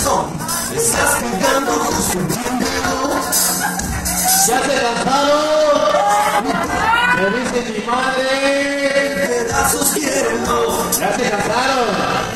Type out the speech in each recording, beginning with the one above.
corazón, estás pegando justo, entiéndelo. ¿Ya se cansaron? Me dice mi madre. Pedazos quiérenlo. ¿Ya se cansaron?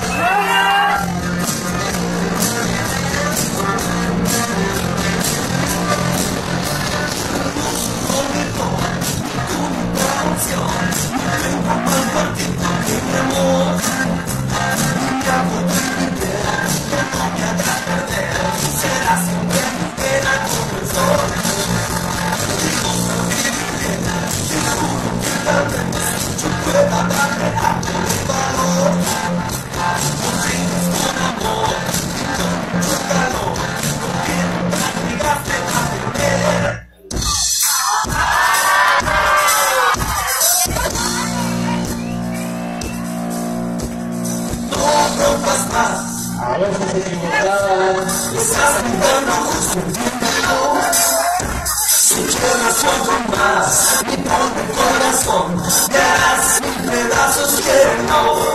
A veces se equivocaban. Estás jugando justo, entiéndelo. Si quieres algo más, mi pobre corazón, me harás mil pedazos, quiero.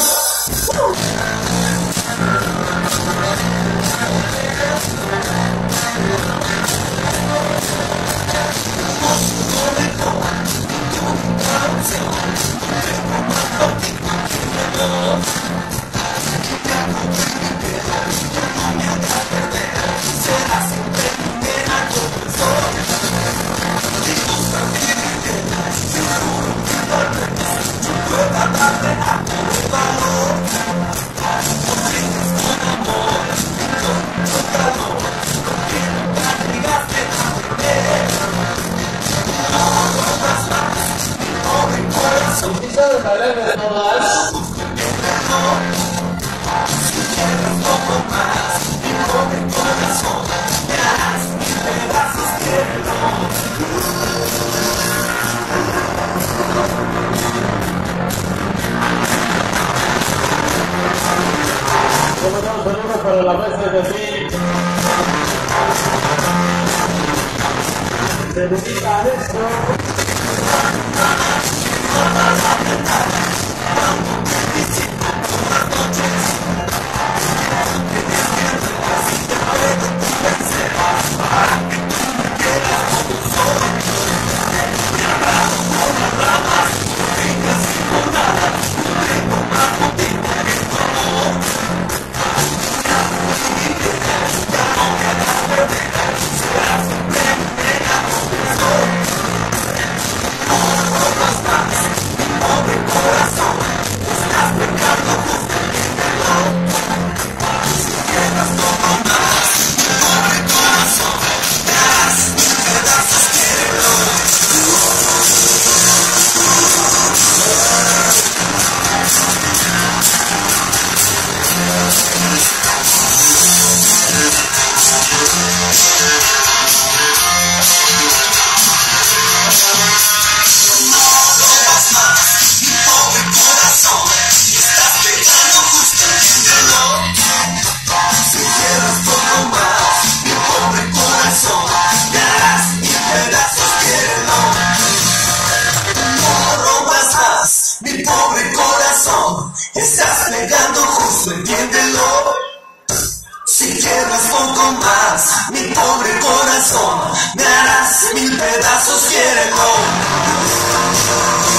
¿Sabes hablar de todas? Como no, saludos para la mesa de aquí. Se dedica a esto. Estás pegando justo, entiéndelo. Si quieres poco más, mi pobre corazón, me harás mil pedazos, quiérelo.